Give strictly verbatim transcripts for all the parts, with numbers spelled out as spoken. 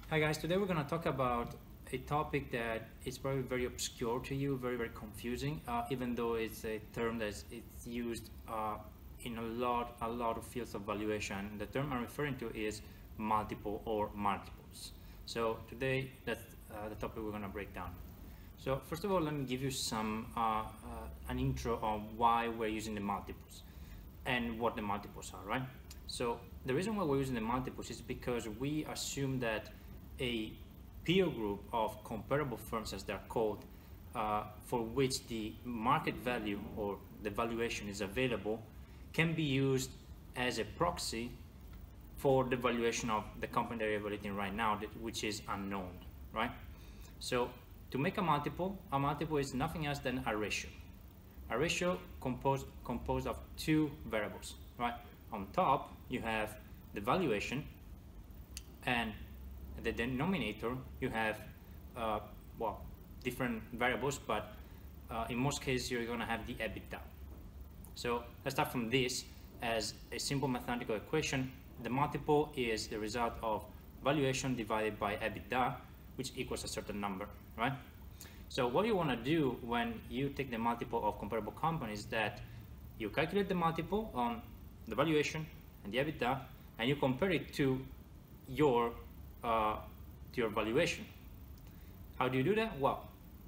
Hi guys, today we're going to talk about a topic that is probably very obscure to you, very very confusing, uh, even though it's a term that's it's used uh, in a lot a lot of fields of valuation. The term I'm referring to is multiple or multiples. So today that's uh, the topic we're going to break down. So first of all, let me give you some uh, uh, an intro on why we're using the multiples and what the multiples are, right? So the reason why we're using the multiples is because we assume that a peer group of comparable firms, as they're called, uh, for which the market value or the valuation is available, can be used as a proxy for the valuation of the company that you're evaluating right now, that, which is unknown, right? So to make a multiple, a multiple is nothing else than a ratio. A ratio composed composed of two variables, right? On top, you have the valuation, and the denominator, you have, uh, well, different variables, but uh, in most cases, you're going to have the EBITDA. So let's start from this as a simple mathematical equation. The multiple is the result of valuation divided by EBITDA, which equals a certain number, right? So what you want to do when you take the multiple of comparable companies is that you calculate the multiple on the valuation and the EBITDA, and you compare it to your uh, to your valuation. How do you do that? Well,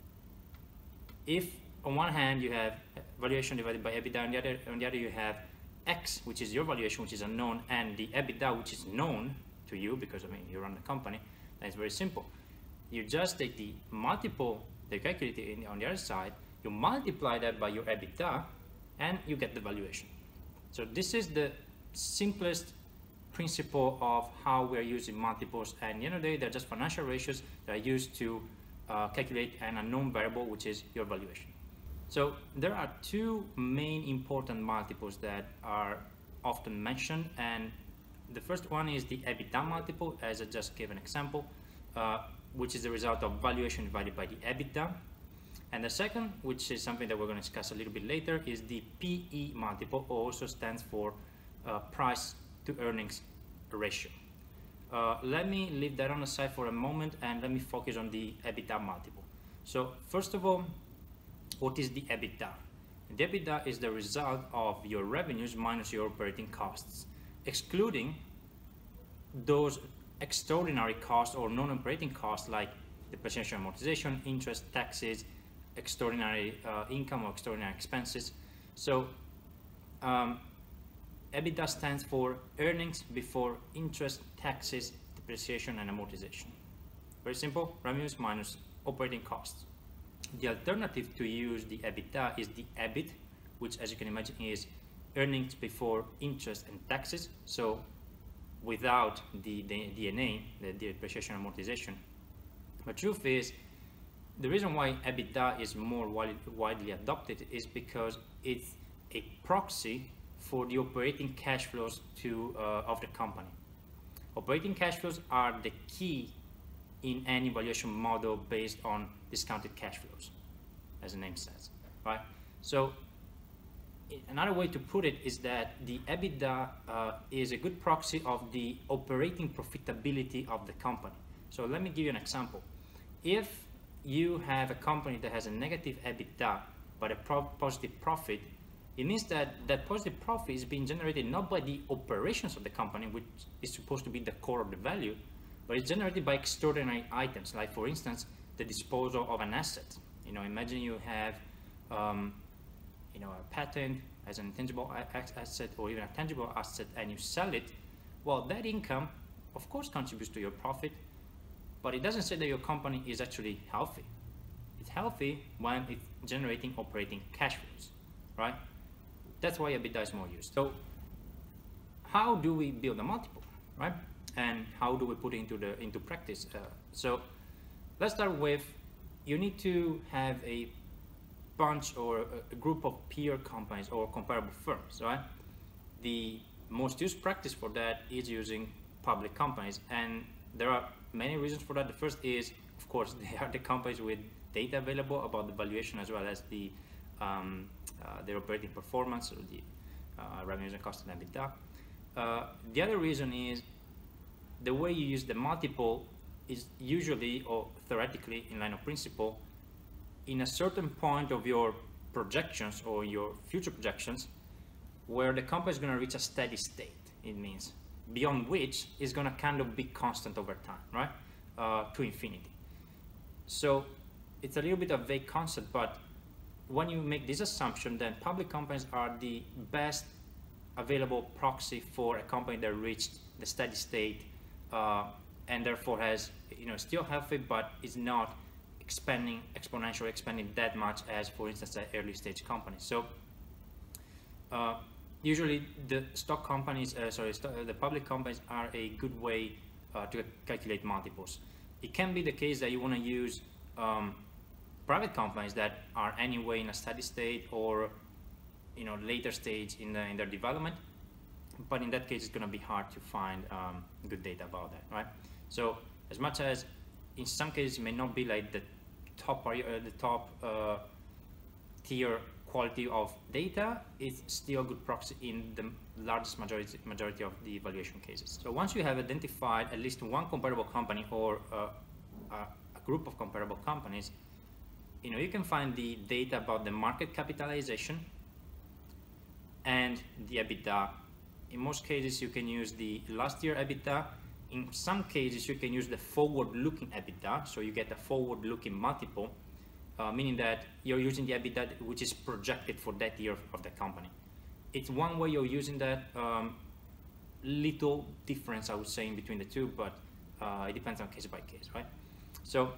if on one hand you have valuation divided by EBITDA, on the other on the other you have X, which is your valuation, which is unknown, and the EBITDA, which is known to you because I mean you run the company, then it's very simple. You just take the multiple they calculated on the other side, you multiply that by your EBITDA, and you get the valuation. So this is the simplest principle of how we're using multiples, and at the end of the day, they're just financial ratios that are used to uh, calculate an unknown variable, which is your valuation. So there are two main important multiples that are often mentioned, and the first one is the EBITDA multiple, as I just gave an example, uh, which is the result of valuation divided by the EBITDA. And the second, which is something that we're going to discuss a little bit later, is the P E multiple, also stands for uh, price to earnings ratio. Uh, let me leave that on the side for a moment and let me focus on the EBITDA multiple. So first of all, what is the EBITDA? The EBITDA is the result of your revenues minus your operating costs, excluding those extraordinary costs or non-operating costs like depreciation, amortization, interest, taxes, extraordinary uh, income or extraordinary expenses. So um, EBITDA stands for earnings before interest, taxes, depreciation, and amortization. Very simple, revenues minus operating costs. The alternative to use the EBITDA is the E B I T, which, as you can imagine, is earnings before interest and taxes. So without the, the D N A, the depreciation and amortization. The truth is, the reason why EBITDA is more widely, widely adopted is because it's a proxy for the operating cash flows to uh, of the company. Operating cash flows are the key in any valuation model based on discounted cash flows, as the name says, right? So another way to put it is that the EBITDA uh, is a good proxy of the operating profitability of the company. So let me give you an example. If you have a company that has a negative EBITDA but a pro positive profit, it means that that positive profit is being generated not by the operations of the company, which is supposed to be the core of the value, but it's generated by extraordinary items, like for instance, the disposal of an asset. You know, imagine you have um, you know, a patent as an intangible asset or even a tangible asset, and you sell it. Well, that income, of course, contributes to your profit, but it doesn't say that your company is actually healthy. It's healthy when it's generating operating cash flows, right? That's why EBITDA is more used. So how do we build a multiple, right? And how do we put it into the into practice? Uh, so let's start with, you need to have a bunch or a group of peer companies or comparable firms, right? The most used practice for that is using public companies, and there are many reasons for that. The first is, of course, they are the companies with data available about the valuation as well as the um, uh, their operating performance, or the uh, revenues and costs and EBITDA. Uh, the other reason is the way you use the multiple is usually, or theoretically in line of principle, in a certain point of your projections or your future projections where the company is going to reach a steady state. It means beyond which is going to kind of be constant over time, right? Uh, to infinity. So it's a little bit of a vague concept, but when you make this assumption, then public companies are the best available proxy for a company that reached the steady state uh, and therefore has, you know, still healthy, but is not expanding, exponentially expanding that much as, for instance, an early stage company. So uh, usually the stock companies, uh, sorry, st the public companies are a good way uh, to calculate multiples. It can be the case that you want to use um, private companies that are anyway in a steady state or, you know, later stage in, the, in their development, but in that case it's going to be hard to find um, good data about that, right? So as much as in some cases it may not be like the top uh, the top uh, tier quality of data, it's still a good proxy in the largest majority majority of the evaluation cases. So once you have identified at least one comparable company or uh, a, a group of comparable companies, you know, you can find the data about the market capitalization and the EBITDA. In most cases, you can use the last year EBITDA. In some cases, you can use the forward-looking EBITDA, so you get a forward-looking multiple, uh, meaning that you're using the EBITDA which is projected for that year of the company. It's one way you're using that. Um, little difference, I would say, in between the two, but uh, it depends on case by case, right? So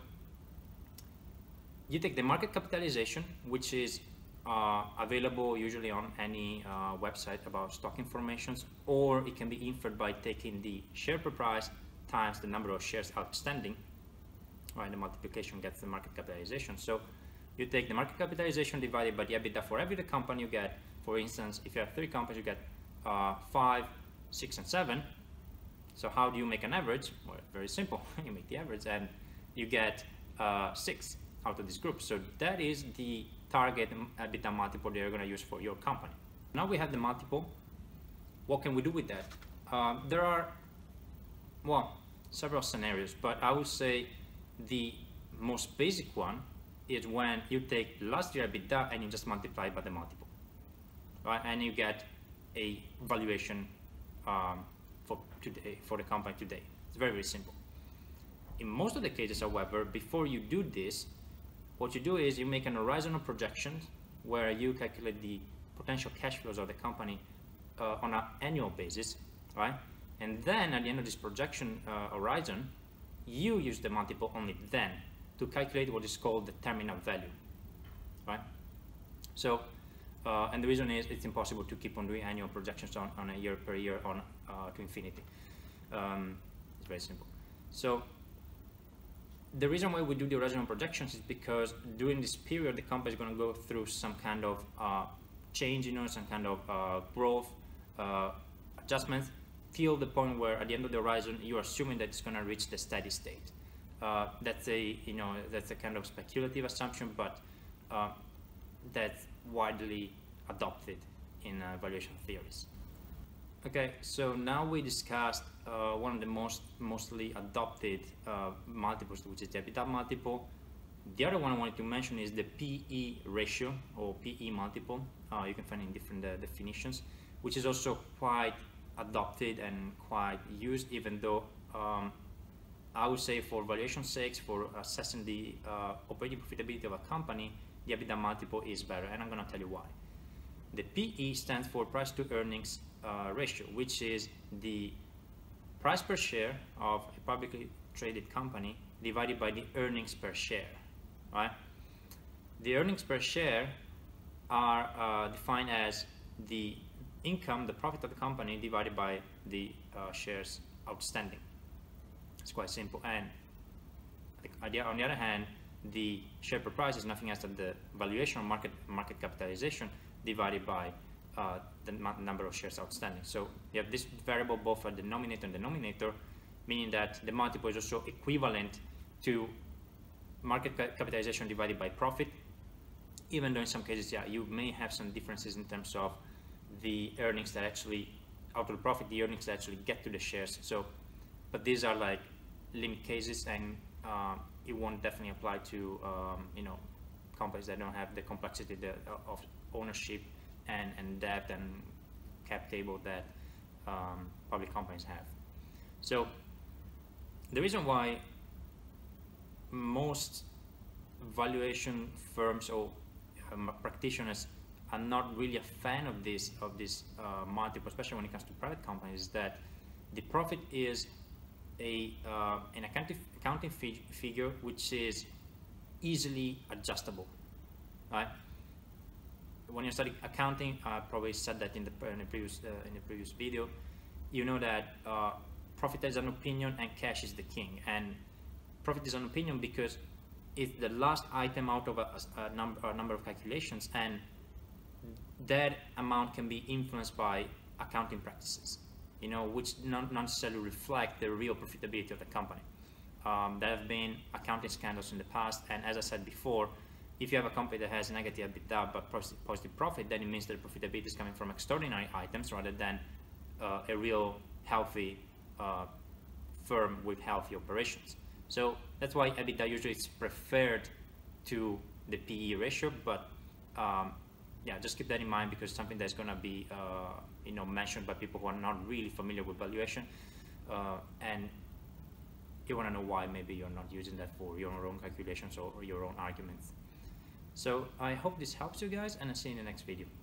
you take the market capitalization, which is uh, available usually on any uh, website about stock informations, or it can be inferred by taking the share per price times the number of shares outstanding, right? The multiplication gets the market capitalization. So you take the market capitalization divided by the EBITDA for every company you get. For instance, if you have three companies, you get uh, five, six, and seven. So how do you make an average? Well, very simple. You make the average and you get uh, six out of this group. So that is the target EBITDA multiple that you're going to use for your company. Now we have the multiple. What can we do with that? Uh, there are, well, several scenarios, but I would say the most basic one is when you take last year EBITDA and you just multiply it by the multiple, right? And you get a valuation um, for today, for the company today. It's very, very simple. In most of the cases, however, before you do this, what you do is you make an horizontal projection where you calculate the potential cash flows of the company uh, on an annual basis, right? And then at the end of this projection uh, horizon, you use the multiple only then to calculate what is called the terminal value, right? So, uh, and the reason is it's impossible to keep on doing annual projections on, on a year per year on uh, to infinity. Um, it's very simple. So the reason why we do the horizontal projections is because during this period, the company is going to go through some kind of uh, change, you know, some kind of uh, growth, uh, adjustments, till the point where at the end of the horizon, you're assuming that it's going to reach the steady state. Uh, that's a, you know, that's a kind of speculative assumption, but uh, that's widely adopted in uh, valuation theories. Okay, so now we discussed uh, one of the most mostly adopted uh, multiples, which is the EBITDA multiple. The other one I wanted to mention is the P E ratio or P E multiple. Uh, you can find it in different uh, definitions, which is also quite adopted and quite used, even though um, I would say for valuation sakes, for assessing the uh, operating profitability of a company, the EBITDA multiple is better, and I'm going to tell you why. The P E stands for price to earnings uh, ratio, which is the price per share of a publicly traded company divided by the earnings per share, right? The earnings per share are uh, defined as the income, the profit of the company divided by the uh, shares outstanding. It's quite simple. And on the other hand, the share per price is nothing else than the valuation or market market capitalization divided by uh, the number of shares outstanding. So you have this variable both at the numerator and denominator, meaning that the multiple is also equivalent to market capitalization divided by profit, even though in some cases, yeah, you may have some differences in terms of the earnings that actually, out of the profit, the earnings that actually get to the shares. So, but these are like limit cases, and uh, it won't definitely apply to um, you know, companies that don't have the complexity that, of ownership and, and debt and cap table that um, public companies have. So the reason why most valuation firms or um, practitioners are not really a fan of this of this uh, multiple, especially when it comes to private companies, is that the profit is a uh, an accounting accounting fig figure which is easily adjustable, right? When you study accounting, I probably said that in the, in the previous uh, in the previous video. You know that uh, profit is an opinion and cash is the king. And profit is an opinion because it's the last item out of a, a, number, a number of calculations, and that amount can be influenced by accounting practices, you know, which not necessarily reflect the real profitability of the company. Um, there have been accounting scandals in the past, and as I said before, if you have a company that has negative EBITDA but positive profit, then it means that the profitability is coming from extraordinary items rather than uh, a real healthy uh, firm with healthy operations. So that's why EBITDA usually is preferred to the P E ratio, but um, yeah, just keep that in mind, because something that's going to be uh, you know, mentioned by people who are not really familiar with valuation, uh, and you want to know why maybe you're not using that for your own calculations or your own arguments. So I hope this helps you guys, and I'll see you in the next video.